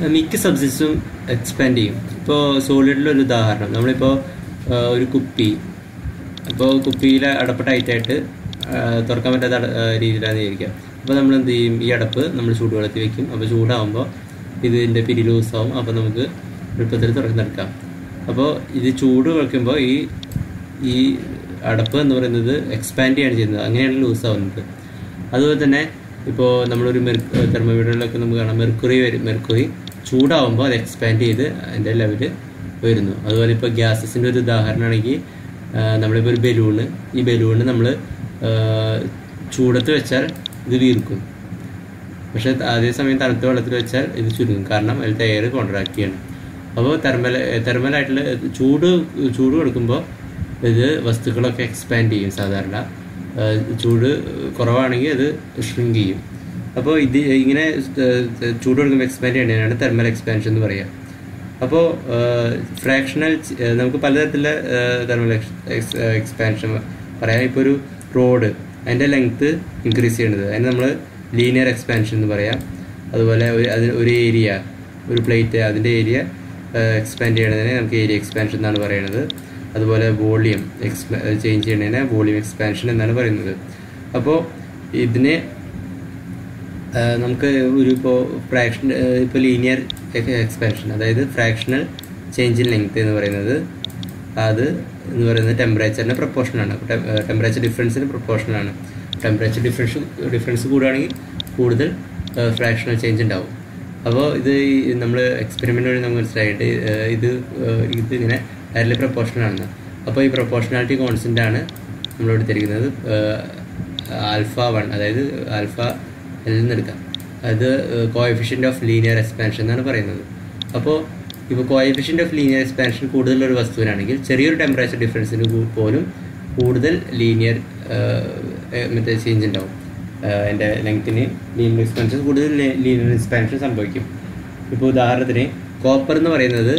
മിക്ക സബ്സ്റ്റൻസും എക്സ്പാൻഡ് ചെയ്യും. ഇപ്പോൾ സോളിഡിലൊരു ഉദാഹരണം, നമ്മളിപ്പോൾ ഒരു കുപ്പി, അപ്പോൾ കുപ്പിയിലെ അടപ്പ് ടൈറ്റായിട്ട് തുറക്കാൻ പറ്റാത്ത രീതിയിലാണ് വിചാരിക്കുക. അപ്പോൾ നമ്മൾ എന്ത് ചെയ്യും, ഈ അടപ്പ് നമ്മൾ ചൂടുവെള്ളത്തിൽ വെക്കും. അപ്പോൾ ചൂടാകുമ്പോൾ ഇതിൻ്റെ പിരി ലൂസാവും. അപ്പോൾ നമുക്ക് എളുപ്പത്തിൽ തുറന്നെടുക്കാം. അപ്പോൾ ഇത് ചൂട് വയ്ക്കുമ്പോൾ ഈ അടപ്പ് എന്ന് പറയുന്നത് എക്സ്പാൻഡ് ചെയ്യാണ് ചെയ്യുന്നത്, അങ്ങനെയാണ് ലൂസാവുന്നത്. അതുപോലെ തന്നെ ഇപ്പോൾ നമ്മളൊരു തെർമോമീറ്ററിലൊക്കെ നമുക്ക് കാണാം, മെർക്കുറി ചൂടാവുമ്പോൾ അത് എക്സ്പാൻഡ് ചെയ്ത് അതിൻ്റെ ലെവല് വരുന്നു. അതുപോലെ ഇപ്പോൾ ഗ്യാസസിൻ്റെ ഒരു ഉദാഹരണമാണെങ്കിൽ നമ്മളിപ്പോൾ ഒരു ബലൂണ്, ഈ ബലൂണ് നമ്മൾ ചൂടത്ത് വെച്ചാൽ ഇത് വീർക്കും. പക്ഷേ അതേസമയം തണുത്ത വെള്ളത്തിൽ വെച്ചാൽ ഇത് ചുരുങ്ങും, കാരണം അതിലത്തെ എയർ കോൺട്രാക്ട് ചെയ്യണം. അപ്പോൾ തെർമലായിട്ടുള്ള ചൂട് കൊടുക്കുമ്പോൾ ഇത് വസ്തുക്കളൊക്കെ എക്സ്പാൻഡ് ചെയ്യും. സാധാരണ ചൂട് കുറവാണെങ്കിൽ അത് ഷ്രിങ്ക് ചെയ്യും. അപ്പോൾ ഇത് ഇങ്ങനെ ചൂട് കൊടുക്കുമ്പോൾ എക്സ്പാൻഡ് ചെയ്യുന്നതിനാണ് തെർമൽ എക്സ്പാൻഷൻ എന്ന് പറയുക. അപ്പോൾ ഫ്രാക്ഷണൽ നമുക്ക് പലതരത്തിലുള്ള തെർമൽ എക്സ്പാൻഷൻ പറയാം. ഇപ്പോൾ ഒരു റോഡ്, അതിൻ്റെ ലെങ്ത്ത് ഇൻക്രീസ് ചെയ്യുന്നത് അതിന് നമ്മൾ ലീനിയർ എക്സ്പാൻഷൻ എന്ന് പറയാം. അതുപോലെ ഒരു ഏരിയ, ഒരു പ്ലേറ്റ്, അതിൻ്റെ ഏരിയ എക്സ്പാൻഡ് ചെയ്യണതിനെ നമുക്ക് ഏരിയ എക്സ്പാൻഷൻ എന്നാണ് പറയുന്നത്. അതുപോലെ വോളിയം ചേഞ്ച് ചെയ്യുന്നതിനെ വോളിയം എക്സ്പാൻഷൻ എന്നാണ് പറയുന്നത്. അപ്പോൾ ഇതിനെ നമുക്ക് ഇപ്പോൾ ലീനിയർ എക്സ്പാൻഷൻ, അതായത് ഫ്രാക്ഷണൽ ചേഞ്ച് ഇൻ ലെങ്ത് എന്ന് പറയുന്നത് ടെമ്പറേച്ചറിന് പ്രൊപ്പോർഷനാണ്, ടെമ്പറേച്ചർ ഡിഫറൻസിന് പ്രൊപ്പോർഷനാണ്. ടെമ്പറേച്ചർ ഡിഫറൻസ് കൂടുകയാണെങ്കിൽ കൂടുതൽ ഫ്രാക്ഷണൽ ചേഞ്ച് ഉണ്ടാവും. അപ്പോൾ ഇത് നമ്മൾ എക്സ്പെരിമെൻ്റ് വഴി നമുക്ക് മനസ്സിലായിട്ട് ഇതിങ്ങനെ ഡയറക്റ്റ്ലി പ്രൊപ്പോർഷനാണെന്ന്. അപ്പോൾ ഈ പ്രൊപ്പോർഷനാലിറ്റി കോൺസ്റ്റൻ്റ് ആണ് നമ്മൾ എടുത്തിരിക്കുന്നത് α1, അതായത് ആൽഫ അതിൽ നിന്ന് എടുക്കാം. അത് കോഎഫിഷ്യൻ്റ് ഓഫ് ലീനിയർ എക്സ്പാൻഷൻ എന്നാണ് പറയുന്നത്. അപ്പോൾ ഇപ്പോൾ കോഎഫിഷ്യൻ്റ് ഓഫ് ലീനിയർ എക്സ്പാൻഷൻ കൂടുതലൊരു വസ്തുവിനാണെങ്കിൽ ചെറിയൊരു ടെമ്പറേച്ചർ ഡിഫറൻസിന് പോലും കൂടുതൽ ലീനിയർ ചേഞ്ച് ഉണ്ടാവും. അതിൻ്റെ ലെങ്ത്തിന് ലീനിയർ എക്സ്പാൻഷൻ കൂടുതൽ ലീനിയർ എക്സ്പാൻഷൻ സംഭവിക്കും. ഇപ്പോൾ ഉദാഹരണത്തിന് കോപ്പർ എന്ന് പറയുന്നത്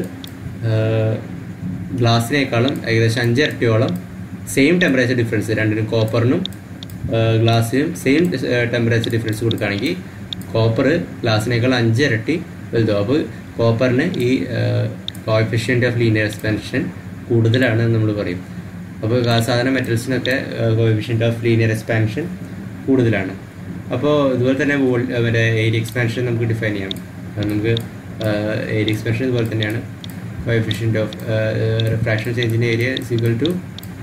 ഗ്ലാസിനേക്കാളും ഏകദേശം 5 ഇരട്ടിയോളം സെയിം ടെമ്പറേച്ചർ ഡിഫറൻസ്, രണ്ടിനും കോപ്പറിനും ഗ്ലാസ്സിനും സെയിം ടെമ്പറേച്ചർ ഡിഫറൻസ് കൊടുക്കുകയാണെങ്കിൽ കോപ്പർ ഗ്ലാസിനേക്കാൾ 5 ഇരട്ടി വലുതാവും. അപ്പോൾ കോപ്പറിന് ഈ കോഎഫിഷ്യൻ്റ് ഓഫ് ലീനിയർ എക്സ്പാൻഷൻ കൂടുതലാണ് എന്ന് നമ്മൾ പറയും. അപ്പോൾ സാധാരണ മെറ്റൽസിനൊക്കെ കോഎഫിഷ്യൻ്റ് ഓഫ് ലീനിയർ എക്സ്പാൻഷൻ കൂടുതലാണ്. അപ്പോൾ ഇതുപോലെ തന്നെ മറ്റേ ഏരിയ എക്സ്പാൻഷൻ നമുക്ക് ഡിഫൈൻ ചെയ്യാം. നമുക്ക് ഏരിയ എക്സ്പാൻഷൻ ഇതുപോലെ തന്നെയാണ്. Coefficient of fractional change in area is equal to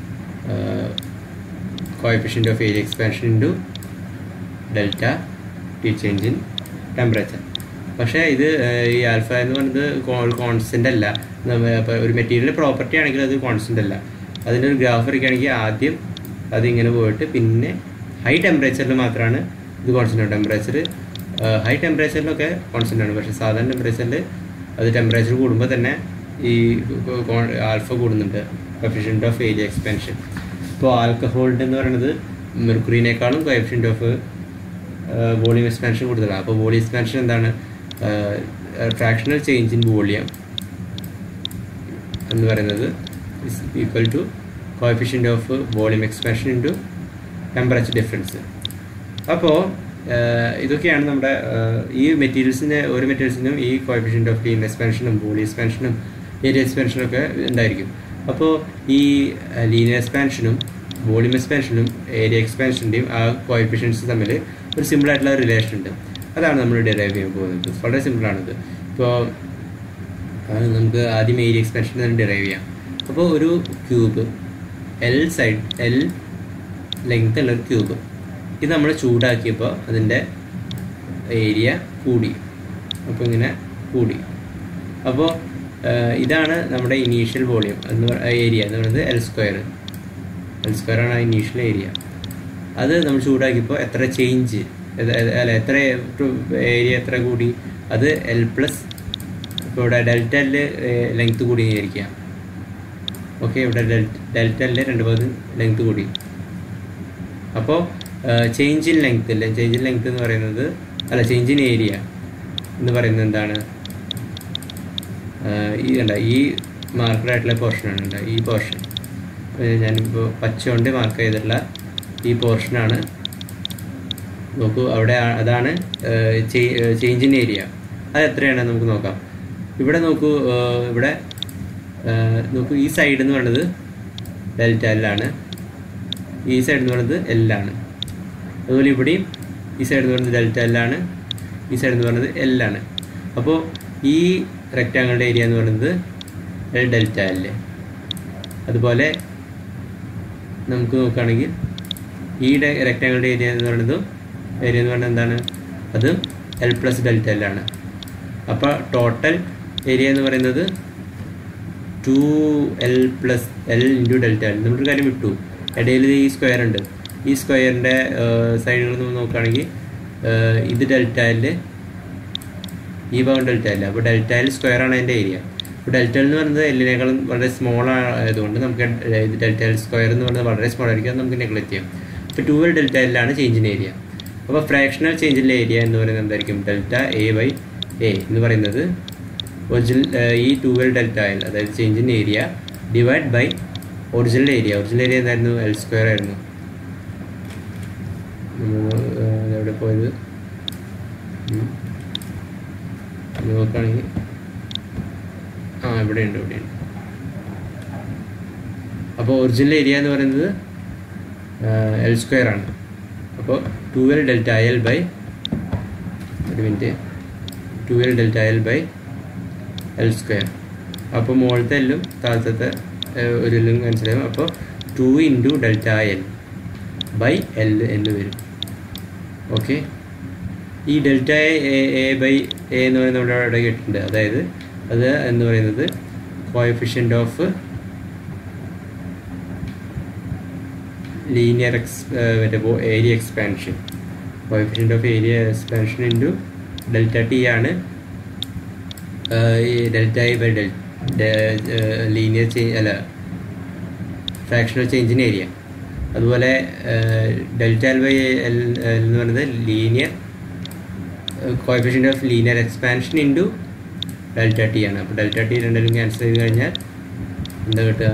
coefficient of area expansion into delta T change in temperature. പക്ഷേ ഇത് ഈ ആൽഫ എന്ന് പറയുന്നത് കോൺസ്റ്റൻ്റ് അല്ല. ഇപ്പോൾ ഒരു മെറ്റീരിയൽ പ്രോപ്പർട്ടി ആണെങ്കിൽ അത് കോൺസ്റ്റൻ്റ് അല്ല. അതിൻ്റെ ഒരു ഗ്രാഫ് വരയ്ക്കുകയാണെങ്കിൽ ആദ്യം അതിങ്ങനെ പോയിട്ട് പിന്നെ ഹൈ ടെമ്പറേച്ചറിൽ മാത്രമാണ് ഇത് കോൺസ്റ്റൻ്റ് ആണ്. ഹൈ ടെമ്പറേച്ചറിലൊക്കെ കോൺസ്റ്റൻ്റ് ആണ്. പക്ഷേ സാധാരണ ടെമ്പറേച്ചറിൽ അത് ടെമ്പറേച്ചർ കൂടുമ്പോൾ തന്നെ ഈ ആൽഫ കൂടുന്നുണ്ട്, കോഎഫിഷ്യൻ്റ് ഓഫ് ഏരിയ എക്സ്പാൻഷൻ. ഇപ്പോൾ ആൽക്കഹോളിൻ്റെ എന്ന് പറയുന്നത് മെർക്കുറിനേക്കാളും കോഎഫിഷ്യൻ്റ് ഓഫ് വോളിയം എക്സ്പാൻഷൻ കൂടുതലാണ്. അപ്പോൾ വോളിയം എക്സ്പാൻഷൻ എന്താണ്? ഫ്രാക്ഷണൽ ചേഞ്ച് ഇൻ വോളിയം എന്ന് പറയുന്നത് is equal to coefficient of volume expansion into temperature difference. അപ്പോൾ ഇതൊക്കെയാണ് നമ്മുടെ ഈ ഓരോ മെറ്റീരിയൽസിനും ഈ കോഎഫിഷ്യൻ്റ് ഓഫ് ലീനിയർ എക്സ്പാൻഷനും വോളിയം എക്സ്പാൻഷനും ഏരിയ എക്സ്പാൻഷനും ഒക്കെ ഉണ്ടായിരിക്കും. അപ്പോൾ ഈ ലീനിയർ എക്സ്പാൻഷനും വോളിയം എക്സ്പാൻഷനും ഏരിയ എക്സ്പാൻഷൻ്റെയും ആ കോഎഫിഷ്യൻസ് തമ്മിൽ ഒരു സിമ്പിളായിട്ടുള്ള റിലേഷൻ ഉണ്ട്. അതാണ് നമ്മൾ ഡിറൈവ് ചെയ്യാൻ പോകുന്നത്. വളരെ സിമ്പിളാണിത്. ഇപ്പോൾ നമുക്ക് ആദ്യം ഏരിയ എക്സ്പാൻഷൻ തന്നെ ഡിറൈവ് ചെയ്യാം. അപ്പോൾ ഒരു ക്യൂബ് എൽ ലെങ്ത് ഉള്ളൊരു ക്യൂബ്, ഇത് നമ്മൾ ചൂടാക്കിയപ്പോൾ അതിൻ്റെ ഏരിയ കൂടി. അപ്പോൾ ഇങ്ങനെ കൂടി. അപ്പോൾ ഇതാണ് നമ്മുടെ ഇനീഷ്യൽ വോളിയം ഏരിയ എന്ന് പറയുന്നത് എൽ സ്ക്വയർ ആണ് ഇനീഷ്യൽ ഏരിയ. അത് നമ്മൾ ചൂടാക്കിയപ്പോൾ എത്ര ചേഞ്ച് എത്ര ഏരിയ എത്ര കൂടി, അത് എൽ പ്ലസ്. ഇപ്പോൾ ഇവിടെ ഡെൽറ്റ എൽ ലെങ്ത് കൂടി വിചാരിക്കുക. ഓക്കെ, ഇവിടെ ഡെൽറ്റ എൽ 2 ലെങ്ത് കൂടി. അപ്പോൾ ചേഞ്ച് ഇൻ ലെങ്ത് എന്ന് പറയുന്നത് ചേഞ്ച് ഇൻ ഏരിയ എന്ന് പറയുന്നത് എന്താണ്? ഈ മാർക്കറായിട്ടുള്ള പോർഷനാണ് ഈ പോർഷൻ. ഞാനിപ്പോൾ പച്ച കൊണ്ട് മാർക്ക് ചെയ്തിട്ടുള്ള ഈ പോർഷനാണ്. നോക്കൂ, അവിടെ അതാണ് ചേഞ്ച് ഇൻ ഏരിയ. അത് എത്രയാണ് നമുക്ക് നോക്കാം. ഇവിടെ നോക്കൂ, ഇവിടെ നോക്കൂ, ഈ സൈഡ് എന്ന് പറയുന്നത് ഡെൽറ്റ എൽ ആണ്, ഈ സൈഡ് എന്ന് പറയുന്നത് എൽ ആണ്. അതുപോലെ ഇവിടെയും ഈ സൈഡ് എന്ന് പറയുന്നത് ഡെൽറ്റ എൽ ആണ്, ഈ സൈഡ് എന്ന് പറയുന്നത് എൽ ആണ്. അപ്പോൾ ഈ റെക്റ്റാങ്കിളുടെ ഏരിയ എന്ന് പറയുന്നത് ഡെൽറ്റ എൽ. അതുപോലെ നമുക്ക് നോക്കുകയാണെങ്കിൽ ഈ റെക്റ്റാങ്കിളുടെ ഏരിയ എന്ന് പറയുന്നത് എന്താണ്, അത് എൽ പ്ലസ് ഡെൽറ്റ എൽ ആണ്. അപ്പോൾ ടോട്ടൽ ഏരിയ എന്ന് പറയുന്നത് 2L plus L into delta L. നമ്മളൊരു കാര്യം വിട്ടു, ഇടയിൽ ഈ സ്ക്വയർ ഉണ്ട്. ഈ സ്ക്വയറിൻ്റെ സൈഡുകൾ നമ്മൾ നോക്കുകയാണെങ്കിൽ ഇത് ഡെൽറ്റ എൽ, ഈ ഭാഗം ഡെൽറ്റ എൽ. അപ്പോൾ ഡെൽറ്റ എൽ സ്ക്വയർ ആണ് അതിൻ്റെ ഏരിയ. അപ്പോൾ ഡെൽറ്റ എൽ എന്ന് പറയുന്നത് എല്ലിനേക്കാളും വളരെ സ്മോൾ ആയതുകൊണ്ട് നമുക്ക് ഇത് ഡെൽറ്റ എൽ സ്ക്വയർ എന്ന് പറയുന്നത് വളരെ സ്മോൾ ആയിരിക്കും, നമുക്ക് നെഗ്ലക്റ്റ് ചെയ്യാം. അപ്പോൾ 2L ഡെൽറ്റ എൽ ആണ് ചേഞ്ചിൻ ഏരിയ. അപ്പോൾ ഫ്രാക്ഷണൽ ചേഞ്ചിൻ്റെ ഏരിയ എന്ന് പറയുന്നത് എന്തായിരിക്കും, ഡെൽറ്റ എ ബൈ എ എന്ന് പറയുന്നത് ഒറിജിനൽ ഈ 2L ഡെൽറ്റ എൽ, അതായത് ചേഞ്ചിൻ area divide by original area. Original area എന്തായിരുന്നു, എൽ സ്ക്വയർ ആയിരുന്നു. എവിടെ പോയത് നോക്കുകയാണെങ്കിൽ ഇവിടെയുണ്ട്. അപ്പോൾ ഒറിജിനൽ ഏരിയ എന്ന് പറയുന്നത് എൽ സ്ക്വയർ ആണ്. അപ്പോൾ 2L delta L by 2L delta L by L square. അപ്പോൾ മുകളിലത്തെ എല്ലും താഴത്തെ ഒരു എല്ലും മനസ്സിലാവും. അപ്പോൾ 2 into delta L by L എന്ന് വരും. ഓക്കെ, ഈ ഡെൽറ്റ എ ബൈ എ എന്ന് പറയുന്നത് നമ്മുടെ അവിടെ കേട്ടിട്ടുണ്ട്. അതായത് അത് എന്ന് പറയുന്നത് coefficient of linear area expansion, coefficient of area expansion into delta T ആണ് ഈ delta A by linear fractional ചേഞ്ചിൻ ഏരിയ. അതുപോലെ ഡെൽറ്റ എൽ ബൈ എൽ എന്ന് പറയുന്നത് linear coefficient of linear expansion into delta T ആണ്. അപ്പോൾ ഡെൽറ്റ ടി രണ്ടിലും cancel ചെയ്ത് കഴിഞ്ഞാൽ എന്താ കിട്ടുക,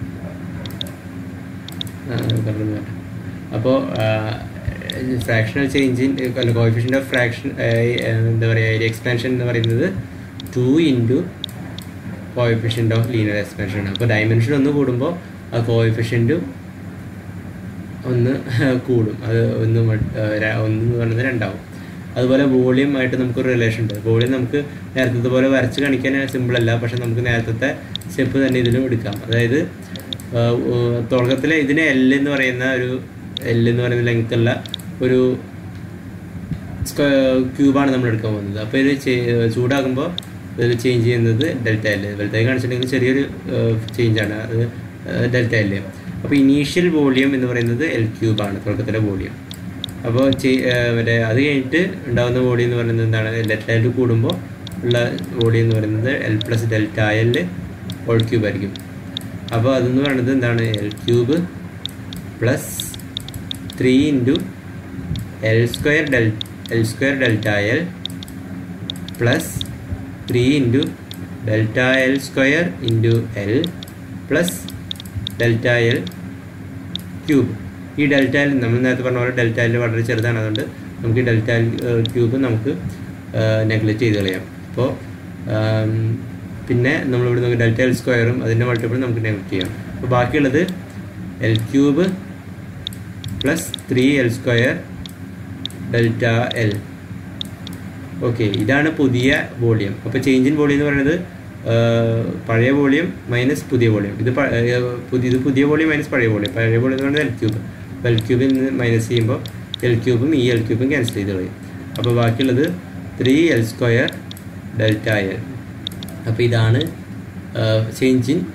അപ്പോൾ ഫ്രാക്ഷണൽ ചേഞ്ചിൻ കോഎഫിഷ്യൻ്റ് ഓഫ് ഫ്രാക്ഷൻ എന്താ പറയുക ഏരിയ എക്സ്പാൻഷൻ എന്ന് പറയുന്നത് 2 into coefficient of linear expansion ആണ്. അപ്പോൾ ഡയമെൻഷൻ ഒന്ന് കൂടുമ്പോൾ ആ കോഎഫിഷ്യൻറ്റും ഒന്ന് കൂടും, അത് ഒന്ന് പറയുന്നത് 2 ആവും. അതുപോലെ വോളിയം ആയിട്ട് നമുക്കൊരു റിലേഷൻ ഉണ്ട്. വോളിയം നമുക്ക് നേരത്തെ പോലെ വരച്ച് കാണിക്കാൻ സിമ്പിളല്ല, പക്ഷെ നമുക്ക് നേരത്തെ സ്റ്റെപ്പ് തന്നെ ഇതിലും എടുക്കാം. അതായത് തുടക്കത്തിൽ ഇതിന് എൽ എന്ന് പറയുന്ന ലെങ്ത്തുള്ള ഒരു ക്യൂബാണ് നമ്മൾ എടുക്കാൻ പോകുന്നത്. അപ്പോൾ ഇത് ചൂടാകുമ്പോൾ ഇത് ചേഞ്ച് ചെയ്യുന്നത് ഡെൽറ്റ എൽ. ഡെൽറ്റ കാണിച്ചിട്ടുണ്ടെങ്കിൽ ചെറിയൊരു ചേഞ്ചാണ്, അത് ഡെൽറ്റ എൽ. അപ്പോൾ ഇനീഷ്യൽ വോളിയം എന്ന് പറയുന്നത് എൽ ക്യൂബാണ്, തുടക്കത്തിലെ വോളിയം. അപ്പോൾ അത് കഴിഞ്ഞിട്ട് ഉണ്ടാകുന്ന വോളിയം എന്ന് പറയുന്നത് എന്താണ്, ഡെൽറ്റ എൽ കൂടുമ്പോൾ ഉള്ള വോളിയം എന്ന് പറയുന്നത് L plus delta L whole cube ആയിരിക്കും. അപ്പോൾ അതെന്ന് പറയുന്നത് എന്താണ്, L cube plus 3 into L square delta L plus 3 into delta L square into L plus delta L cube. ഈ ഡെൽറ്റ എൽ നമ്മൾ നേരത്തെ പറഞ്ഞ പോലെ ഡെൽറ്റ എൽ വളരെ ചെറുതാണ്, അതുകൊണ്ട് നമുക്ക് ഈ ഡെൽറ്റ എൽ ക്യൂബ് നമുക്ക് നെഗ്ലക്റ്റ് ചെയ്ത് കളയാം. അപ്പോൾ പിന്നെ നമ്മളിവിടെ നോക്കി ഡെൽറ്റ എൽ സ്ക്വയറും അതിൻ്റെ മൾട്ടിപ്പിൾ നമുക്ക് നെഗ്ലക്റ്റ് ചെയ്യാം. അപ്പോൾ ബാക്കിയുള്ളത് L cube plus 3L square delta L. Okay, ഇതാണ് പുതിയ വോളിയം. അപ്പോൾ ചേഞ്ച് ഇൻ വോളിയം എന്ന് പറയുന്നത് പഴയ വോളിയം മൈനസ് പുതിയ വോളിയം. ഇത് പുതിയ വോളിയം മൈനസ് പഴയ വോളിയം. പഴയ വോളിയം എന്ന് പറയുന്നത് എൽ ക്യൂബ്. അപ്പോൾ എൽ ക്യൂബിൽ നിന്ന് മൈനസ് ചെയ്യുമ്പോൾ എൽ ക്യൂബും ഈ എൽ ക്യൂബും ക്യാൻസൽ ചെയ്ത് കളയും. അപ്പോൾ ബാക്കിയുള്ളത് 3L സ്ക്വയർ ഡെൽറ്റ എൽ. അപ്പോൾ ഇതാണ് ചേഞ്ച് ഇൻ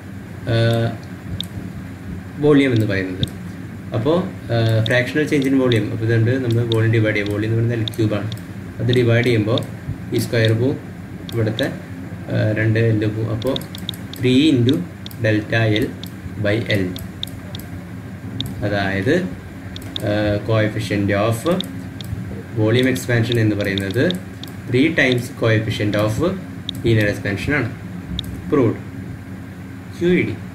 വോളിയം എന്ന് പറയുന്നത്. അപ്പോൾ ഫ്രാക്ഷണൽ ചേഞ്ച് ഇൻ വോളിയം, അപ്പോൾ ഇതുകൊണ്ട് നമ്മൾ വോളിയം ഡിവൈഡ് ചെയ്യുക. വോളിയം എന്ന് പറയുന്നത് എൽ ക്യൂബാണ്. അത് ഡിവൈഡ് ചെയ്യുമ്പോൾ ഈ സ്ക്വയർ പോവും, ഇവിടുത്തെ 2 എൽ പോവും. അപ്പോൾ 3 into delta L by L, അതായത് കോഎഫിഷ്യൻ്റ് ഓഫ് വോളിയം എക്സ്പാൻഷൻ എന്ന് പറയുന്നത് 3 times coefficient of linear expansion ആണ്. പ്രൂവ്ഡ്. QED.